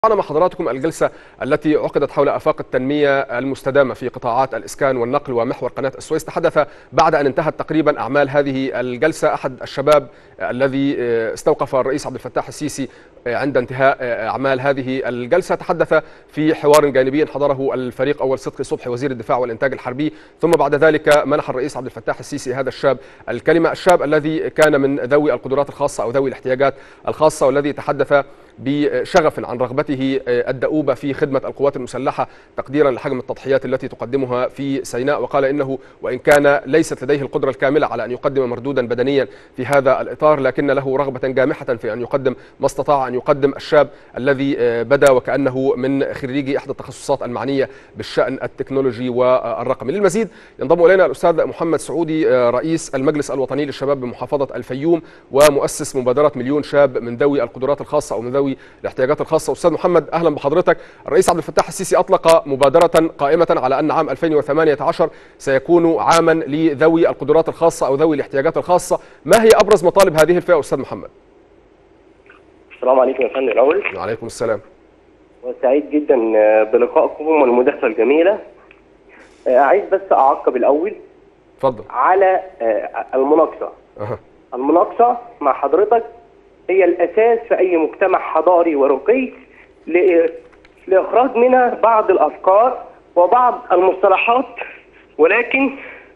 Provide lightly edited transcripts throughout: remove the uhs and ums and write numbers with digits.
مع حضراتكم الجلسة التي عقدت حول آفاق التنمية المستدامة في قطاعات الإسكان والنقل ومحور قناة السويس. تحدث بعد أن انتهت تقريبا أعمال هذه الجلسة أحد الشباب الذي استوقف الرئيس عبد الفتاح السيسي عند انتهاء أعمال هذه الجلسة. تحدث في حوار جانبي حضره الفريق أول صدقي صبحي وزير الدفاع والإنتاج الحربي، ثم بعد ذلك منح الرئيس عبد الفتاح السيسي هذا الشاب الكلمة، الشاب الذي كان من ذوي القدرات الخاصة أو ذوي الاحتياجات الخاصة، والذي تحدث بشغف عن رغبته الدؤوبة في خدمة القوات المسلحة تقديرا لحجم التضحيات التي تقدمها في سيناء. وقال إنه وإن كان ليست لديه القدرة الكاملة على أن يقدم مردودا بدنيا في هذا الإطار، لكن له رغبة جامحة في أن يقدم ما استطاع أن يقدم. الشاب الذي بدا وكأنه من خريجي إحدى التخصصات المعنية بالشأن التكنولوجي والرقمي. للمزيد ينضم إلينا الأستاذ محمد سعودي، رئيس المجلس الوطني للشباب بمحافظة الفيوم ومؤسس مبادرة مليون شاب من ذوي القدرات الخاصة أو من ذوي الاحتياجات الخاصة. أستاذ محمد أهلا بحضرتك. الرئيس عبد الفتاح السيسي أطلق مبادرة قائمة على أن عام 2018 سيكون عاما لذوي القدرات الخاصة أو ذوي الاحتياجات الخاصة. ما هي أبرز مطالب هذه الفئة أستاذ محمد؟ السلام عليكم يا فندم. الأول وعليكم السلام، وسعيد جدا بلقائكم والمداخلة الجميلة. عايز بس أعقب الأول اتفضل على المناقصة. المناقصة مع حضرتك هي الأساس في أي مجتمع حضاري ورقي لإخراج منها بعض الأفكار وبعض المصطلحات، ولكن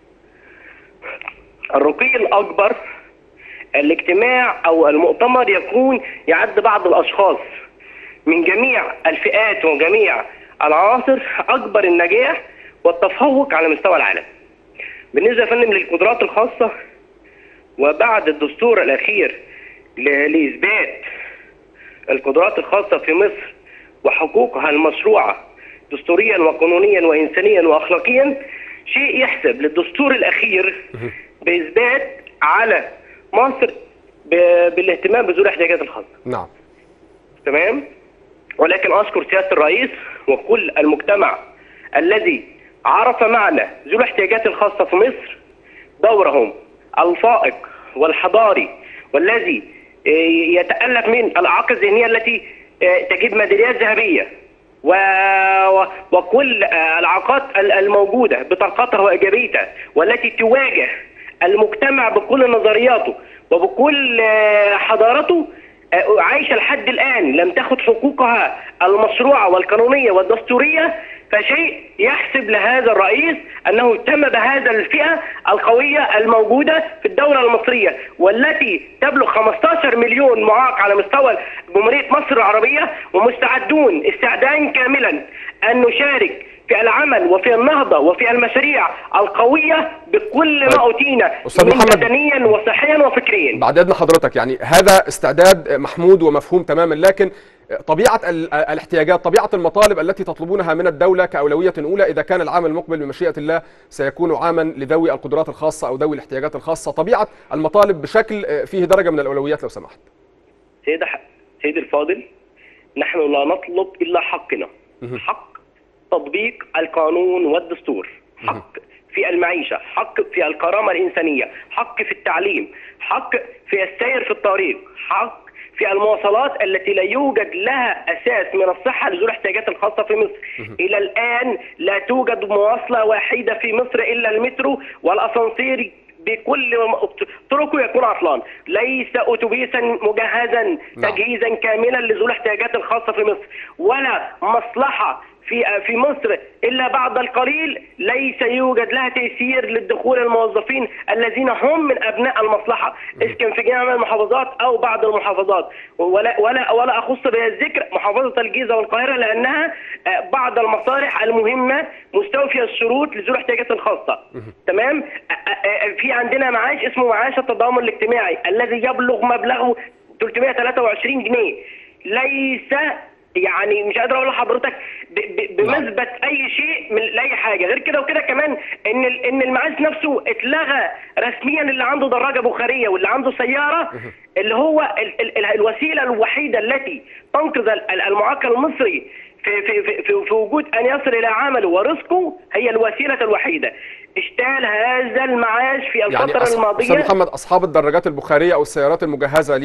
الرقي الأكبر الاجتماع أو المؤتمر يكون يعد بعض الأشخاص من جميع الفئات وجميع العناصر أكبر النجاح والتفوق على مستوى العالم. بالنسبة يا فندم للقدرات الخاصة، وبعد الدستور الأخير لإثبات القدرات الخاصة في مصر وحقوقها المشروعة دستوريا وقانونيا وإنسانيا وأخلاقيا، شيء يحسب للدستور الأخير بإثبات على مصر بالاهتمام بذوي الاحتياجات الخاصة. نعم تمام. ولكن أشكر سيادة الرئيس وكل المجتمع الذي عرف معنى ذوي الاحتياجات الخاصة في مصر، دورهم الفائق والحضاري والذي يتألف من الإعاقة الذهنية التي تجد ميداليات ذهبية وكل الإعاقات الموجودة بطاقتها وإيجابيتها، والتي تواجه المجتمع بكل نظرياته وبكل حضارته، عايشة لحد الآن لم تاخد حقوقها المشروعة والقانونية والدستورية. فشيء يحسب لهذا الرئيس أنه اهتم بهذا الفئة القوية الموجودة في الدولة المصرية، والتي تبلغ 15 مليون معاق على مستوى جمهورية مصر العربية، ومستعدون استعدادا كاملا أن نشارك في العمل وفي النهضة وفي المشاريع القوية بكل ما أوتينا بدنيا وصحيا وفكريا. بعد إذن حضرتك، يعني هذا استعداد محمود ومفهوم تماما، لكن طبيعة الاحتياجات، طبيعة المطالب التي تطلبونها من الدولة كأولوية أولى، إذا كان العام المقبل بمشيئة الله سيكون عاما لذوي القدرات الخاصة أو ذوي الاحتياجات الخاصة، طبيعة المطالب بشكل فيه درجة من الأولويات لو سمحت. سيد الفاضل، نحن لا نطلب إلا حقنا، حق تطبيق القانون والدستور، حق في المعيشة، حق في الكرامة الإنسانية، حق في التعليم، حق في السير في الطريق، حق في المواصلات التي لا يوجد لها أساس من الصحة لذوي الاحتياجات الخاصة في مصر. إلى الآن لا توجد مواصلة واحدة في مصر إلا المترو والأسانسير بكل طرقه يكون عطلان، ليس أتوبيسا مجهزا تجهيزا كاملا لذوي الاحتياجات الخاصة في مصر، ولا مصلحة في مصر إلا بعد القليل ليس يوجد لها تيسير للدخول الموظفين الذين هم من أبناء المصلحة، إذا في جميع المحافظات أو بعض المحافظات، ولا أخص بها الذكر محافظة الجيزة والقاهرة، لأنها بعض المصالح المهمة مستوفية الشروط لذوي الاحتياجات الخاصة. تمام. في عندنا معاش اسمه معاش التضامن الاجتماعي الذي يبلغ مبلغه 323 جنيه، ليس يعني مش قادر اقول لحضرتك بمثبت اي شيء من اي حاجه غير كده. وكده كمان ان المعاش نفسه اتلغى رسميا، اللي عنده دراجه بخاريه واللي عنده سياره، اللي هو الوسيله الوحيده التي تنقذ المعاق المصري في وجود ان يصل الى عمله ورزقه، هي الوسيله الوحيده. اشتال هذا المعاش في الفتره الماضيه. أستاذ محمد، اصحاب الدراجات البخاريه او السيارات المجهزه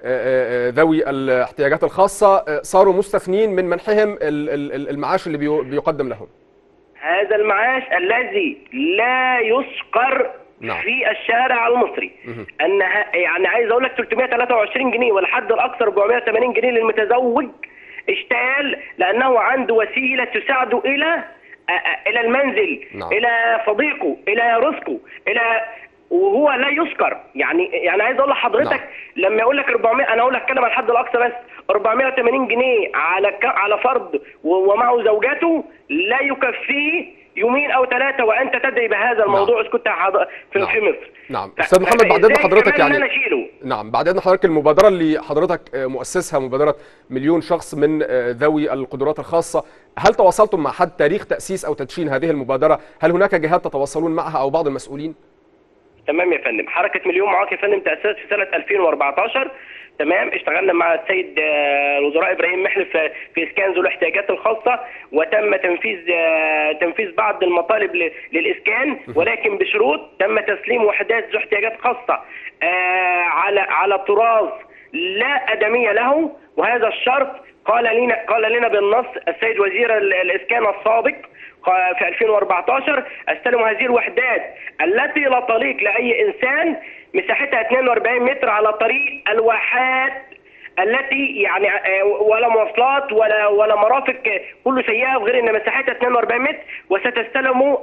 ذوي الاحتياجات الخاصة صاروا مستثنين من منحهم المعاش اللي بيقدم لهم. هذا المعاش الذي لا يسقر في الشارع المصري. انها يعني عايز اقول لك 323 جنيه والحد الاقصى 480 جنيه للمتزوج اشتغل لانه عنده وسيله تساعده الى المنزل، الى صديقه، الى رزقه، وهو لا يسكر. يعني عايز اقول لحضرتك لما اقول لك 400، انا اقول لك اتكلم عن الحد الاقصى بس 480 جنيه على فرد ومعه زوجاته لا يكفيه يومين او ثلاثه، وانت تدري بهذا الموضوع اذ كنت في مصر. نعم استاذ محمد، بعد اذن حضرتك بعد اذن حضرتك المبادره اللي حضرتك مؤسسها، مبادره مليون شخص من ذوي القدرات الخاصه، هل تواصلتم مع حد تاريخ تاسيس او تدشين هذه المبادره؟ هل هناك جهات تتواصلون معها او بعض المسؤولين؟ تمام يا فندم. حركه مليون معاق يا فندم تاسست في سنه 2014. تمام. اشتغلنا مع السيد الوزراء ابراهيم محلف في اسكان ذوي الاحتياجات الخاصه، وتم تنفيذ بعض المطالب للاسكان، ولكن بشروط. تم تسليم وحدات ذو احتياجات خاصه على طراز لا ادميه له، وهذا الشرط قال لنا بالنص السيد وزير الاسكان السابق في 2014: استلموا هذه الوحدات التي لا تليق لاي انسان، مساحتها 42 متر على طريق الواحات التي يعني ولا مواصلات ولا مرافق، كله سيئه، غير ان مساحتها 42 متر. وستستلموا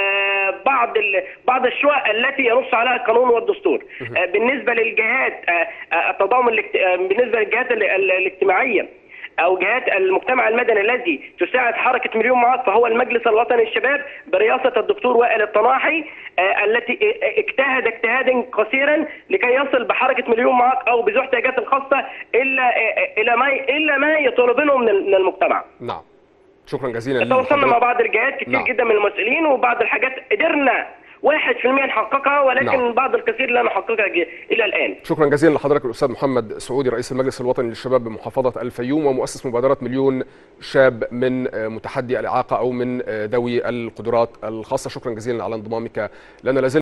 بعض الشقق التي ينص عليها القانون والدستور. بالنسبه للجهات التضامن، بالنسبه للجهات الاجتماعيه او جهات المجتمع المدني الذي تساعد حركه مليون معاق، فهو المجلس الوطني للشباب برئاسه الدكتور وائل الطناحي، التي اجتهد اجتهادا قصيرا لكي يصل بحركه مليون معاق او بذوي الاحتياجات الخاصه الا ما يطلبونه من المجتمع. نعم. شكرا جزيلا. تواصلنا مع بعض الجهات كتير جدا من المسؤولين، وبعض الحاجات قدرنا 1% نحققها، ولكن بعض الكثير لا نحققها الى الان. شكرا جزيلا لحضرتك الاستاذ محمد سعودي، رئيس المجلس الوطني للشباب بمحافظه الفيوم ومؤسس مبادره مليون شاب من متحدي الاعاقه او من ذوي القدرات الخاصه. شكرا جزيلا على انضمامك لنا.